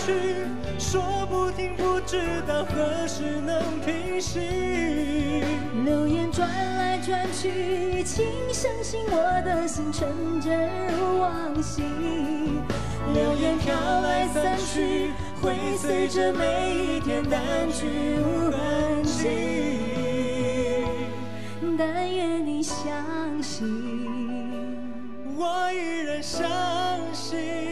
去，说不定不知道何时能平息。 流言转来转去，请相信我的心纯真如往昔。流言飘来散去，会随着每一天淡去无痕迹。但愿你相信， 我依然相信。